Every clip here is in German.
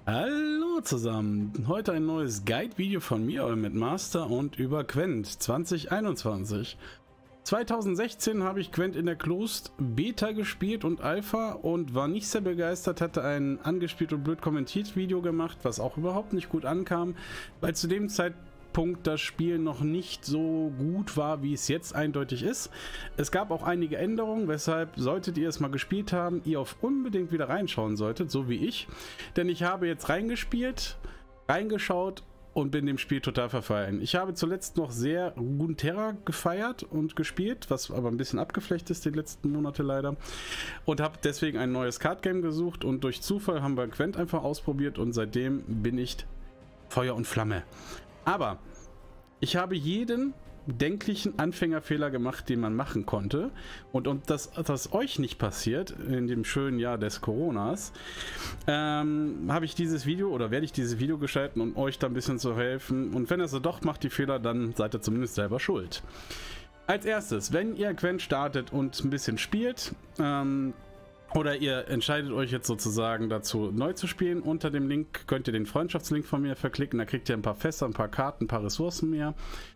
Hallo zusammen, heute ein neues Guide-Video von mir, eurem Master und über Gwent 2021. 2016 habe ich Gwent in der Closed Beta gespielt und Alpha und war nicht sehr begeistert, hatte ein angespielt und blöd kommentiert Video gemacht, was auch überhaupt nicht gut ankam, weil zu dem Zeitpunkt das Spiel noch nicht so gut war, wie es jetzt eindeutig ist. Es gab auch einige Änderungen, weshalb, solltet ihr es mal gespielt haben, ihr auf unbedingt wieder reinschauen solltet, so wie ich. Denn ich habe jetzt reingeschaut und bin dem Spiel total verfallen. Ich habe zuletzt noch sehr Runeterra gefeiert und gespielt, was aber ein bisschen abgeflecht ist die letzten Monate leider. Und habe deswegen ein neues Card-Game gesucht und durch Zufall haben wir Gwent einfach ausprobiert und seitdem bin ich Feuer und Flamme. Aber ich habe jeden denklichen Anfängerfehler gemacht, den man machen konnte. Und um das euch nicht passiert, in dem schönen Jahr des Coronas, habe ich dieses Video oder werde ich dieses Video gestalten, um euch da ein bisschen zu helfen. Und wenn ihr so doch macht, die Fehler, dann seid ihr zumindest selber schuld. Als erstes, wenn ihr Gwent startet und ein bisschen spielt, oder ihr entscheidet euch jetzt sozusagen dazu, neu zu spielen. Unter dem Link könnt ihr den Freundschaftslink von mir verklicken. Da kriegt ihr ein paar Fässer, ein paar Karten, ein paar Ressourcen mehr.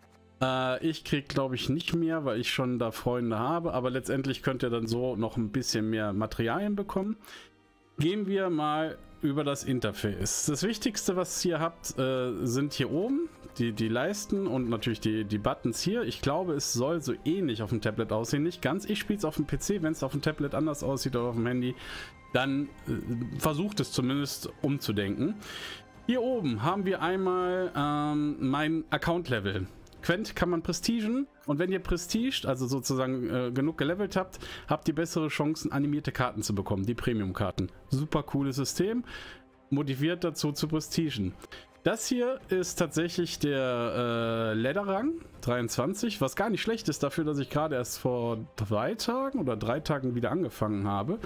Ich kriege, glaube ich, nicht mehr, weil ich schon da Freunde habe. Aber letztendlich könnt ihr dann so noch ein bisschen mehr Materialien bekommen. Gehen wir mal über das Interface. Das Wichtigste, was ihr habt, sind hier oben die Leisten und natürlich die Buttons hier. Ich glaube, es soll so ähnlich auf dem Tablet aussehen. Nicht ganz. Ich spiele es auf dem PC. Wenn es auf dem Tablet anders aussieht oder auf dem Handy, dann versucht es zumindest umzudenken. Hier oben haben wir einmal mein Account-Level. Gwent kann man prestigen und wenn ihr prestigt, also sozusagen genug gelevelt habt, habt ihr bessere Chancen, animierte Karten zu bekommen, die Premium-Karten. Super cooles System, motiviert dazu zu prestigen. Das hier ist tatsächlich der Ladder-Rang 23, was gar nicht schlecht ist dafür, dass ich gerade erst vor 3 Tagen wieder angefangen habe.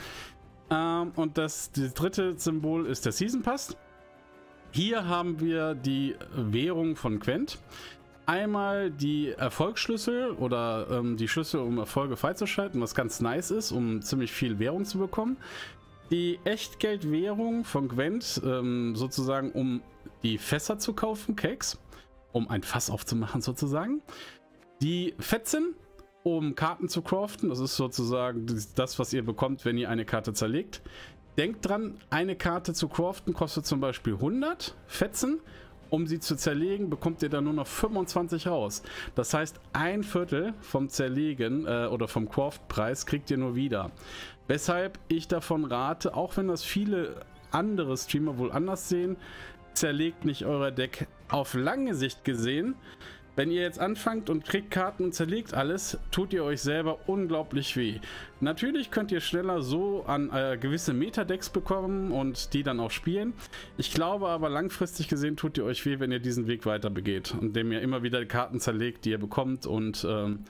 Und das dritte Symbol ist der Season Pass. Hier haben wir die Währung von Gwent. Einmal die Erfolgsschlüssel oder die Schlüssel, um Erfolge freizuschalten, was ganz nice ist, um ziemlich viel Währung zu bekommen. Die Echtgeldwährung von Gwent, sozusagen, um die Fässer zu kaufen, Cakes, um ein Fass aufzumachen sozusagen. Die Fetzen, um Karten zu craften, das ist sozusagen das, was ihr bekommt, wenn ihr eine Karte zerlegt. Denkt dran, eine Karte zu craften kostet zum Beispiel 100 Fetzen. Um sie zu zerlegen, bekommt ihr dann nur noch 25 raus. Das heißt, ein Viertel vom Zerlegen oder vom Craft-Preis kriegt ihr nur wieder. Weshalb ich davon rate, auch wenn das viele andere Streamer wohl anders sehen, zerlegt nicht euer Deck. Auf lange Sicht gesehen, wenn ihr jetzt anfangt und kriegt Karten und zerlegt alles, tut ihr euch selber unglaublich weh. Natürlich könnt ihr schneller so an gewisse Meta-Decks bekommen und die dann auch spielen. Ich glaube aber, langfristig gesehen tut ihr euch weh, wenn ihr diesen Weg weiter begeht, indem ihr immer wieder Karten zerlegt, die ihr bekommt und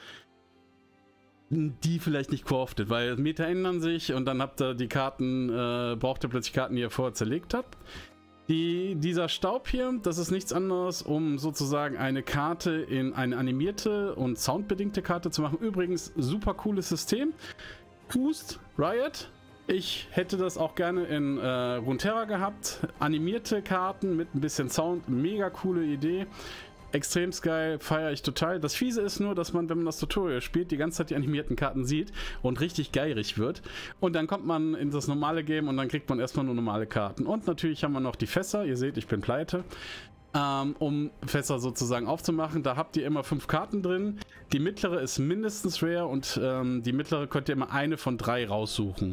die vielleicht nicht craftet, weil Meta ändern sich und dann habt ihr die Karten, braucht ihr plötzlich Karten, die ihr vorher zerlegt habt. Dieser Staub hier, das ist nichts anderes, um sozusagen eine Karte in eine animierte und soundbedingte Karte zu machen. Übrigens, super cooles System. Boost, Riot. Ich hätte das auch gerne in Runeterra gehabt. Animierte Karten mit ein bisschen Sound, mega coole Idee. Extrem geil, feiere ich total. Das Fiese ist nur, dass man, wenn man das Tutorial spielt, die ganze Zeit die animierten Karten sieht und richtig geirig wird. Und dann kommt man in das normale Game und dann kriegt man erstmal nur normale Karten. Und natürlich haben wir noch die Fässer. Ihr seht, ich bin pleite. Um Fässer sozusagen aufzumachen. Da habt ihr immer 5 Karten drin. Die mittlere ist mindestens rare und die mittlere könnt ihr immer eine von 3 raussuchen.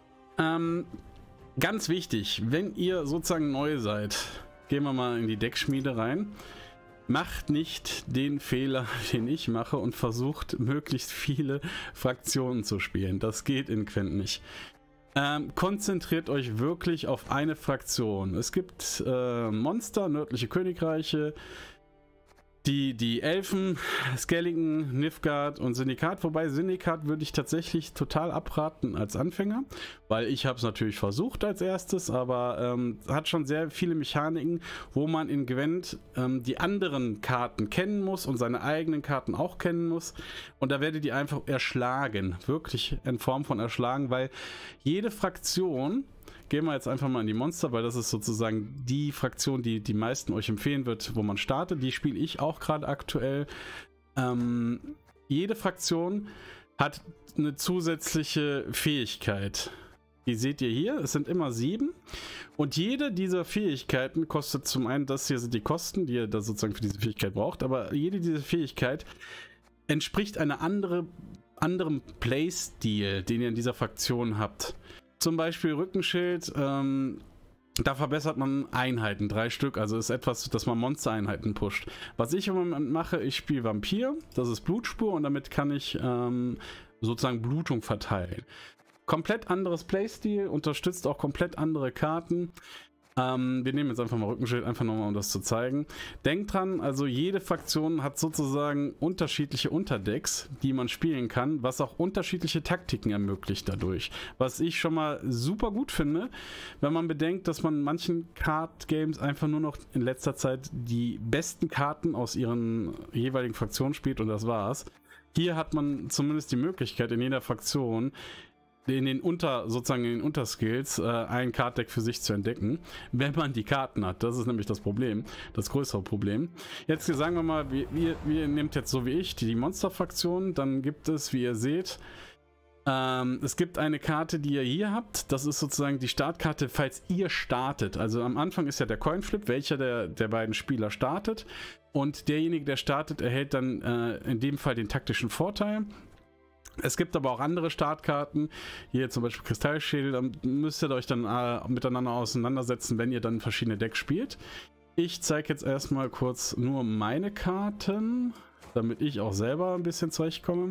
Ganz wichtig, wenn ihr sozusagen neu seid, gehen wir mal in die Deckschmiede rein. Macht nicht den Fehler, den ich mache und versucht, möglichst viele Fraktionen zu spielen. Das geht in Gwent nicht. Konzentriert euch wirklich auf eine Fraktion. Es gibt Monster, nördliche Königreiche, die Elfen, Skelligen, Nilfgaard und Syndikat. Wobei Syndikat würde ich tatsächlich total abraten als Anfänger, weil ich habe es natürlich versucht als erstes, aber hat schon sehr viele Mechaniken, wo man in Gwent die anderen Karten kennen muss und seine eigenen Karten auch kennen muss. Und da werdet ihr einfach erschlagen, wirklich in Form von erschlagen, weil jede Fraktion gehen wir jetzt einfach mal in die Monster, weil das ist sozusagen die Fraktion, die die meisten euch empfehlen wird, wo man startet. Die spiele ich auch gerade aktuell. Jede Fraktion hat eine zusätzliche Fähigkeit. Die seht ihr hier, es sind immer 7 und jede dieser Fähigkeiten kostet zum einen, das hier sind die Kosten, die ihr da sozusagen für diese Fähigkeit braucht, aber jede dieser Fähigkeit entspricht einer anderem Playstil, den ihr in dieser Fraktion habt. Zum Beispiel Rückenschild, da verbessert man Einheiten, 3 Stück, also ist etwas, dass man Monstereinheiten pusht. Was ich im Moment mache, ich spiele Vampir, das ist Blutspur und damit kann ich sozusagen Blutung verteilen. Komplett anderes Playstil, unterstützt auch komplett andere Karten. Wir nehmen jetzt einfach mal Rückenschild, einfach nochmal, um das zu zeigen. Denkt dran, also jede Fraktion hat sozusagen unterschiedliche Unterdecks, die man spielen kann, was auch unterschiedliche Taktiken ermöglicht dadurch. Was ich schon mal super gut finde, wenn man bedenkt, dass man in manchen Card-Games einfach nur noch in letzter Zeit die besten Karten aus ihren jeweiligen Fraktionen spielt und das war's. Hier hat man zumindest die Möglichkeit, in jeder Fraktion in den Unterskills ein Card-Deck für sich zu entdecken, wenn man die Karten hat. Das ist nämlich das Problem, das größere Problem. Jetzt sagen wir mal, ihr nehmt jetzt so wie ich die Monster-Fraktion, dann gibt es, wie ihr seht, es gibt eine Karte, die ihr hier habt. Das ist sozusagen die Startkarte, falls ihr startet. Also am Anfang ist ja der Coinflip, welcher der beiden Spieler startet. Und derjenige, der startet, erhält dann in dem Fall den taktischen Vorteil. Es gibt aber auch andere Startkarten, hier zum Beispiel Kristallschädel, da müsst ihr euch dann miteinander auseinandersetzen, wenn ihr dann verschiedene Decks spielt. Ich zeige jetzt erstmal kurz nur meine Karten, damit ich auch selber ein bisschen zurechtkomme.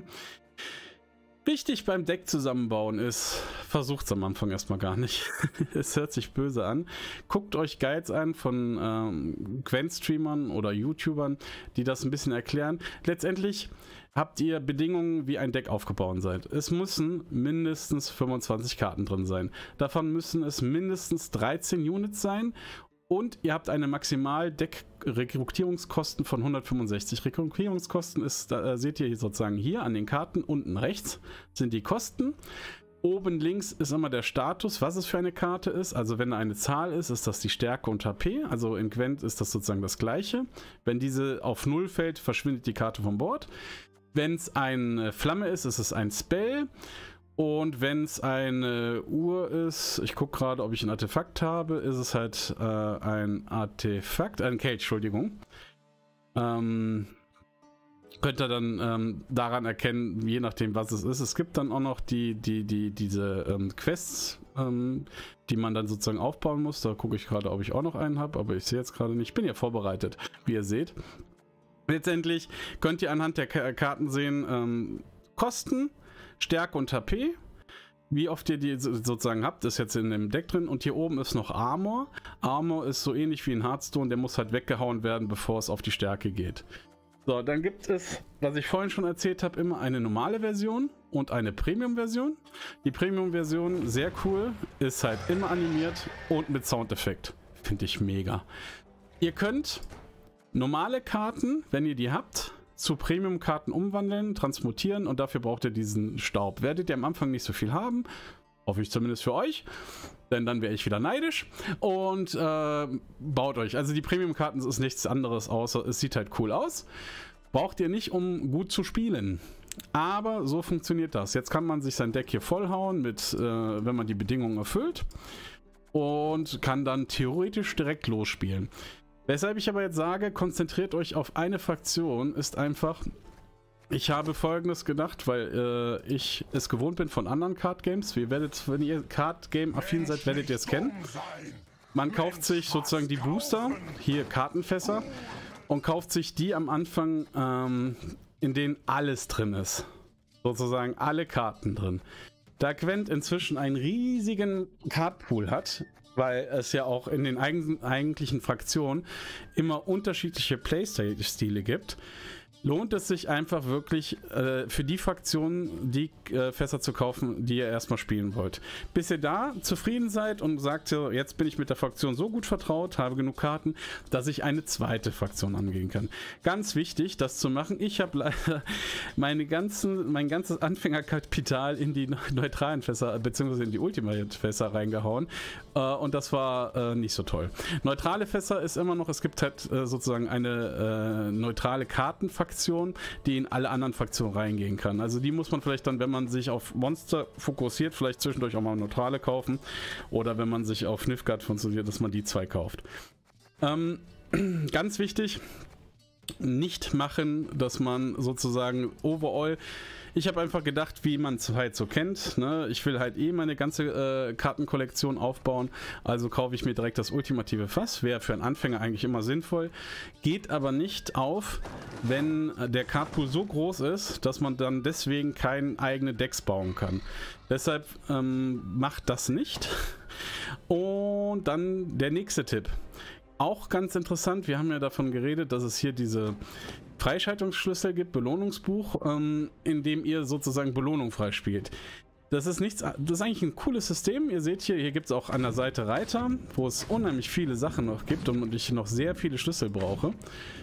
Wichtig beim Deck zusammenbauen ist, versucht es am Anfang erstmal gar nicht. Es hört sich böse an. Guckt euch Guides an von Gwent-Streamern oder YouTubern, die das ein bisschen erklären. Letztendlich habt ihr Bedingungen, wie ein Deck aufgebaut seid. Es müssen mindestens 25 Karten drin sein. Davon müssen es mindestens 13 Units sein. Und ihr habt eine Maximal-Deck-Rekrutierungskosten von 165. Rekrutierungskosten ist, da seht ihr hier sozusagen hier an den Karten, unten rechts sind die Kosten. Oben links ist immer der Status, was es für eine Karte ist. Also wenn da eine Zahl ist, ist das die Stärke und HP. Also in Gwent ist das sozusagen das gleiche. Wenn diese auf 0 fällt, verschwindet die Karte vom Board. Wenn es eine Flamme ist, ist es ein Spell. Und wenn es eine Uhr ist, ich gucke gerade, ob ich ein Artefakt habe, ist es halt ein Artefakt, ein Cage, Entschuldigung. Könnt ihr dann daran erkennen, je nachdem was es ist. Es gibt dann auch noch diese Quests, die man dann sozusagen aufbauen muss. Da gucke ich gerade, ob ich auch noch einen habe, aber ich sehe jetzt gerade nicht. Ich bin ja vorbereitet, wie ihr seht. Letztendlich könnt ihr anhand der Karten sehen, Kosten, Stärke und HP, wie oft ihr die sozusagen habt, ist jetzt in dem Deck drin. Und hier oben ist noch Armor. Armor ist so ähnlich wie in Hearthstone, der muss halt weggehauen werden, bevor es auf die Stärke geht. So, dann gibt es, was ich vorhin schon erzählt habe, immer eine normale Version und eine Premium-Version. Die Premium-Version, sehr cool, ist halt immer animiert und mit Soundeffekt. Finde ich mega. Ihr könnt normale Karten, wenn ihr die habt, zu Premium-Karten umwandeln, transmutieren und dafür braucht ihr diesen Staub. Werdet ihr am Anfang nicht so viel haben, hoffe ich zumindest für euch, denn dann wäre ich wieder neidisch und baut euch. Also die Premium-Karten ist nichts anderes, außer es sieht halt cool aus. Braucht ihr nicht, um gut zu spielen. Aber so funktioniert das. Jetzt kann man sich sein Deck hier vollhauen, mit, wenn man die Bedingungen erfüllt und kann dann theoretisch direkt losspielen. Weshalb ich aber jetzt sage, konzentriert euch auf eine Fraktion, ist einfach, ich habe Folgendes gedacht, weil ich es gewohnt bin von anderen Card-Games. Wenn ihr Card-Game-affin seid, werdet ihr es kennen. Man kauft sich sozusagen die Booster, hier Kartenfässer, und kauft sich die am Anfang, in denen alles drin ist. Sozusagen alle Karten drin. Da Gwent inzwischen einen riesigen Cardpool hat, weil es ja auch in den eigentlichen Fraktionen immer unterschiedliche Playstyle-Stile gibt, lohnt es sich einfach wirklich für die Fraktionen die Fässer zu kaufen, die ihr erstmal spielen wollt. Bis ihr da zufrieden seid und sagt, jetzt bin ich mit der Fraktion so gut vertraut, habe genug Karten, dass ich eine zweite Fraktion angehen kann. Ganz wichtig, das zu machen. Ich habe leider mein ganzes Anfängerkapital in die neutralen Fässer bzw. in die Ultimate-Fässer reingehauen und das war nicht so toll. Neutrale Fässer ist immer noch, es gibt halt sozusagen eine neutrale Kartenfraktion, die in alle anderen Fraktionen reingehen kann. Also die muss man vielleicht dann, wenn man sich auf Monster fokussiert, vielleicht zwischendurch auch mal neutrale kaufen oder wenn man sich auf Nilfgaard fokussiert, dass man die 2 kauft. Ganz wichtig, nicht machen, dass man sozusagen overall. Ich habe einfach gedacht, wie man es halt so kennt. Ne? Ich will halt meine ganze Kartenkollektion aufbauen. Also kaufe ich mir direkt das ultimative Fass. Wäre für einen Anfänger eigentlich immer sinnvoll. Geht aber nicht auf, wenn der Cardpool so groß ist, dass man dann deswegen keine eigene Decks bauen kann. Deshalb macht das nicht. Und dann der nächste Tipp. Auch ganz interessant, wir haben ja davon geredet, dass es hier diese Freischaltungsschlüssel gibt, Belohnungsbuch, in dem ihr sozusagen Belohnung freispielt. Das ist eigentlich ein cooles System. Ihr seht hier gibt es auch an der Seite Reiter, wo es unheimlich viele Sachen noch gibt und ich noch sehr viele Schlüssel brauche.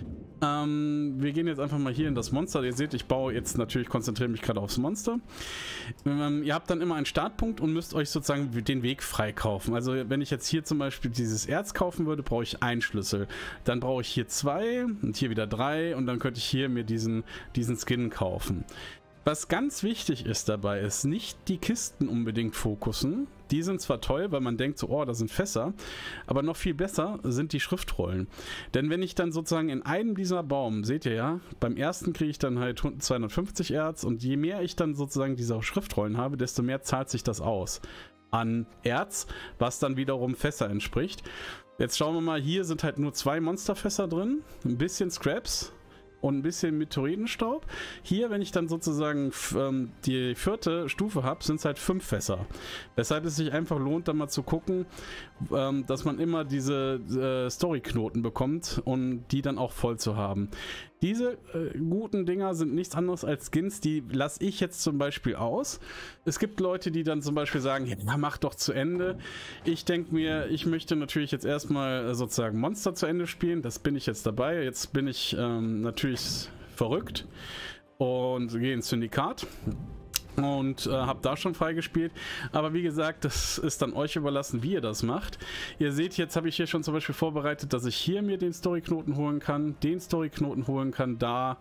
Wir gehen jetzt einfach mal hier in das Monster. Ihr seht, ich baue jetzt natürlich, konzentriere mich gerade aufs Monster. Ihr habt dann immer einen Startpunkt und müsst euch sozusagen den Weg freikaufen. Also wenn ich jetzt hier zum Beispiel dieses Erz kaufen würde, brauche ich 1 Schlüssel. Dann brauche ich hier 2 und hier wieder 3 und dann könnte ich hier mir diesen Skin kaufen. Was ganz wichtig ist dabei, ist nicht die Kisten unbedingt fokussen. Die sind zwar toll, weil man denkt so, oh, da sind Fässer, aber noch viel besser sind die Schriftrollen. Denn wenn ich dann sozusagen in einem dieser Baum, seht ihr ja, beim ersten kriege ich dann halt 250 Erz und je mehr ich dann sozusagen diese Schriftrollen habe, desto mehr zahlt sich das aus an Erz, was dann wiederum Fässer entspricht. Jetzt schauen wir mal, hier sind halt nur 2 Monsterfässer drin, ein bisschen Scraps und ein bisschen Meteoritenstaub. Hier, wenn ich dann sozusagen die 4. Stufe habe, sind es halt 5 Fässer. Weshalb es sich einfach lohnt, dann mal zu gucken, dass man immer diese Story-Knoten bekommt und die dann auch voll zu haben. Diese guten Dinger sind nichts anderes als Skins, die lasse ich jetzt zum Beispiel aus. Es gibt Leute, die dann zum Beispiel sagen, ja, mach doch zu Ende. Ich denke mir, ich möchte natürlich jetzt erstmal sozusagen Monster zu Ende spielen. Das bin ich jetzt dabei. Jetzt bin ich natürlich verrückt und gehe ins Syndikat. Und habe da schon freigespielt. Aber wie gesagt, das ist dann euch überlassen, wie ihr das macht. Ihr seht, jetzt habe ich hier schon zum Beispiel vorbereitet, dass ich hier mir den Storyknoten holen kann, den Storyknoten holen kann, da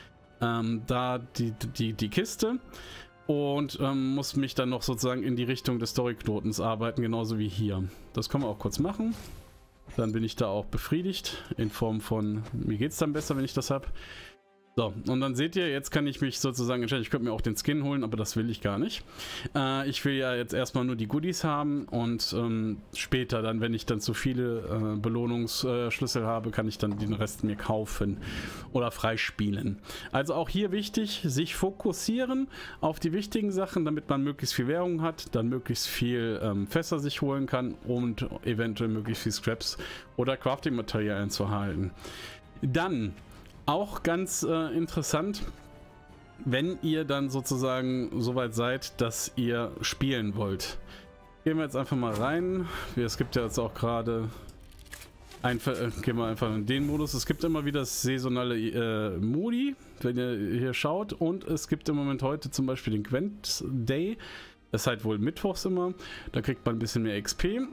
die Kiste. Und muss mich dann noch sozusagen in die Richtung des Storyknotens arbeiten, genauso wie hier. Das können wir auch kurz machen. Dann bin ich da auch befriedigt, in Form von, mir geht es dann besser, wenn ich das habe. So, und dann seht ihr, jetzt kann ich mich sozusagen entscheiden, ich könnte mir auch den Skin holen, aber das will ich gar nicht. Ich will ja jetzt erstmal nur die Goodies haben und später dann, wenn ich dann zu viele Belohnungsschlüssel habe, kann ich dann den Rest mir kaufen oder freispielen. Also auch hier wichtig, sich fokussieren auf die wichtigen Sachen, damit man möglichst viel Währung hat, dann möglichst viel Fässer sich holen kann und eventuell möglichst viel Scraps oder Crafting-Materialien zu halten. Dann auch ganz interessant, wenn ihr dann sozusagen soweit seid, dass ihr spielen wollt. Gehen wir jetzt einfach mal rein. Es gibt ja jetzt auch gerade gehen wir einfach in den Modus. Es gibt immer wieder saisonale Modi, wenn ihr hier schaut. Und es gibt im Moment heute zum Beispiel den Gwent Day. Das ist halt wohl mittwochs immer. Da kriegt man ein bisschen mehr XP.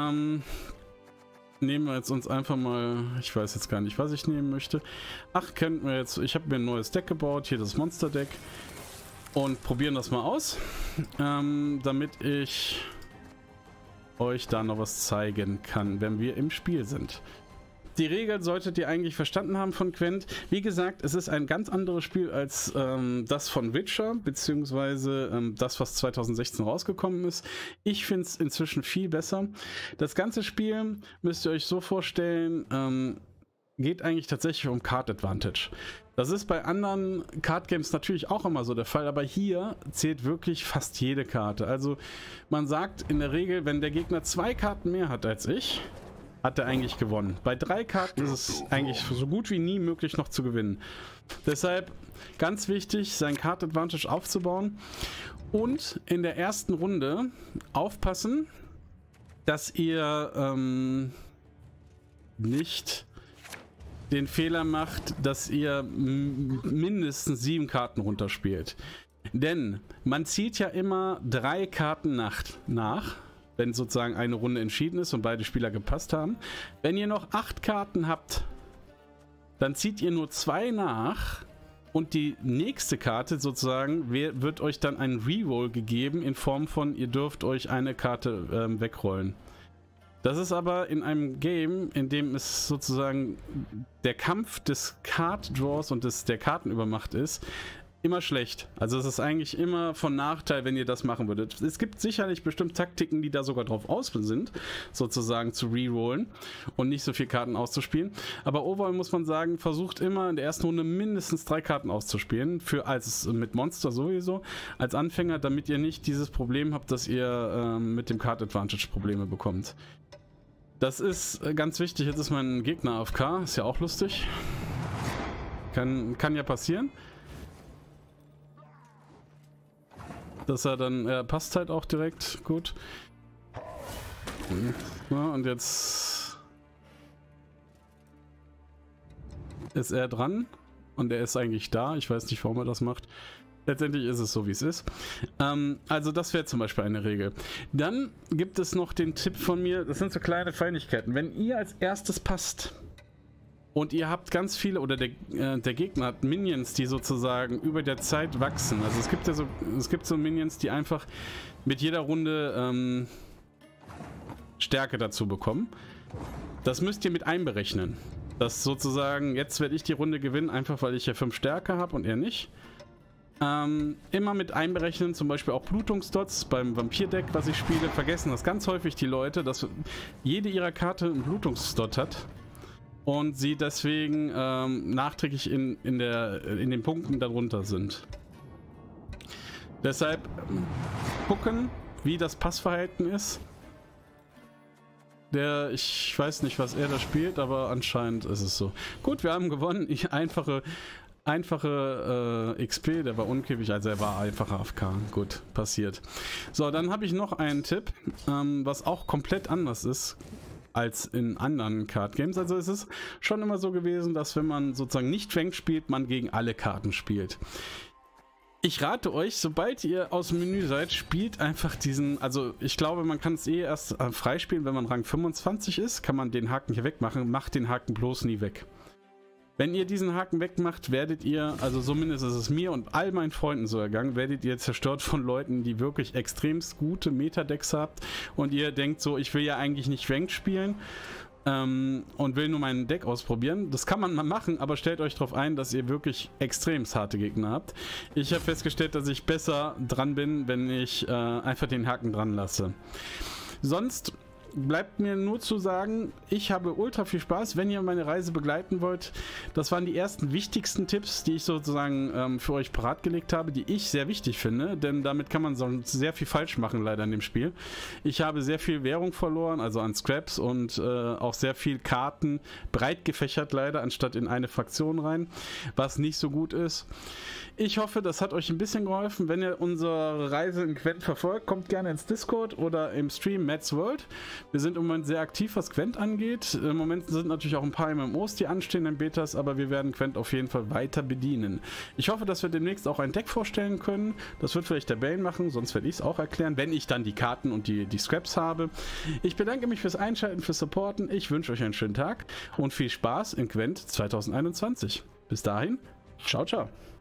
Nehmen wir jetzt uns einfach mal, ich weiß jetzt gar nicht, was ich nehmen möchte. Ach, könnten wir jetzt, ich habe mir ein neues Deck gebaut, hier das Monster Deck. Und probieren das mal aus, damit ich euch da noch was zeigen kann, wenn wir im Spiel sind. Die Regeln solltet ihr eigentlich verstanden haben von Gwent. Wie gesagt, es ist ein ganz anderes Spiel als das von Witcher, beziehungsweise das, was 2016 rausgekommen ist. Ich finde es inzwischen viel besser. Das ganze Spiel, müsst ihr euch so vorstellen, geht eigentlich tatsächlich um Card Advantage. Das ist bei anderen Card Games natürlich auch immer so der Fall, aber hier zählt wirklich fast jede Karte. Also man sagt in der Regel, wenn der Gegner 2 Karten mehr hat als ich, hat er eigentlich gewonnen. Bei 3 Karten ist es eigentlich so gut wie nie möglich noch zu gewinnen. Deshalb ganz wichtig, sein Card Advantage aufzubauen und in der ersten Runde aufpassen, dass ihr nicht den Fehler macht, dass ihr mindestens 7 Karten runterspielt. Denn man zieht ja immer 3 Karten nach, wenn sozusagen eine Runde entschieden ist und beide Spieler gepasst haben. Wenn ihr noch 8 Karten habt, dann zieht ihr nur 2 nach und die nächste Karte sozusagen wird euch dann ein Reroll gegeben in Form von, ihr dürft euch eine Karte wegrollen. Das ist aber in einem Game, in dem es sozusagen der Kampf des Card Draws und der Kartenübermacht ist, immer schlecht. Also es ist eigentlich immer von Nachteil, wenn ihr das machen würdet. Es gibt sicherlich bestimmt Taktiken, die da sogar drauf aus sind, sozusagen zu rerollen und nicht so viele Karten auszuspielen. Aber overall muss man sagen, versucht immer in der ersten Runde mindestens 3 Karten auszuspielen, mit Monster sowieso, als Anfänger, damit ihr nicht dieses Problem habt, dass ihr mit dem Card Advantage Probleme bekommt. Das ist ganz wichtig. Jetzt ist mein Gegner AFK, ist ja auch lustig. Kann ja passieren. Dass er dann, er passt halt auch direkt gut. Ja, und jetzt ist er dran und er ist eigentlich da. Ich weiß nicht, warum er das macht. Letztendlich ist es so, wie es ist. Also das wäre zum Beispiel eine Regel. Dann gibt es noch den Tipp von mir, das sind so kleine Feinigkeiten. Wenn ihr als erstes passt und ihr habt ganz viele, oder der Gegner hat Minions, die sozusagen über der Zeit wachsen. Also es gibt so Minions, die einfach mit jeder Runde Stärke dazu bekommen. Das müsst ihr mit einberechnen. Das sozusagen, jetzt werde ich die Runde gewinnen, einfach weil ich ja 5 Stärke habe und er nicht. Immer mit einberechnen, zum Beispiel auch Blutungsdots beim Vampir-Deck, was ich spiele. Vergessen das ganz häufig die Leute, dass jede ihrer Karte einen Blutungsdot hat und sie deswegen nachträglich in den Punkten darunter sind. Deshalb gucken, wie das Passverhalten ist. Ich weiß nicht, was er da spielt, aber anscheinend ist es so. Gut, wir haben gewonnen. Einfache XP, der war unkippig, also er war einfacher AFK. Gut, passiert. So, dann habe ich noch einen Tipp, was auch komplett anders ist als in anderen Card Games. Also es ist schon immer so gewesen, dass wenn man sozusagen nicht Ranked spielt, man gegen alle Karten spielt. Ich rate euch, sobald ihr aus dem Menü seid, spielt einfach diesen, also ich glaube, man kann es erst freispielen, wenn man Rang 25 ist, kann man den Haken hier wegmachen, macht den Haken bloß nie weg. Wenn ihr diesen Haken wegmacht, werdet ihr, also zumindest ist es mir und all meinen Freunden so ergangen, werdet ihr zerstört von Leuten, die wirklich extremst gute Metadecks habt und ihr denkt so, ich will ja eigentlich nicht Ranked spielen und will nur mein Deck ausprobieren. Das kann man mal machen, aber stellt euch darauf ein, dass ihr wirklich extremst harte Gegner habt. Ich habe festgestellt, dass ich besser dran bin, wenn ich einfach den Haken dran lasse. Sonst bleibt mir nur zu sagen, ich habe ultra viel Spaß, wenn ihr meine Reise begleiten wollt. Das waren die ersten wichtigsten Tipps, die ich sozusagen für euch parat gelegt habe, die ich sehr wichtig finde, denn damit kann man sonst sehr viel falsch machen leider in dem Spiel. Ich habe sehr viel Währung verloren, also an Scraps und auch sehr viel Karten breit gefächert leider, anstatt in eine Fraktion rein, was nicht so gut ist. Ich hoffe, das hat euch ein bisschen geholfen. Wenn ihr unsere Reise in Gwent verfolgt, kommt gerne ins Discord oder im Stream Matt's World. Wir sind im Moment sehr aktiv, was Gwent angeht. Im Moment sind natürlich auch ein paar MMOs, die anstehen in Betas, aber wir werden Gwent auf jeden Fall weiter bedienen. Ich hoffe, dass wir demnächst auch ein Deck vorstellen können. Das wird vielleicht der Bane machen, sonst werde ich es auch erklären, wenn ich dann die Karten und die Scraps habe. Ich bedanke mich fürs Einschalten, fürs Supporten. Ich wünsche euch einen schönen Tag und viel Spaß in Gwent 2021. Bis dahin, ciao, ciao.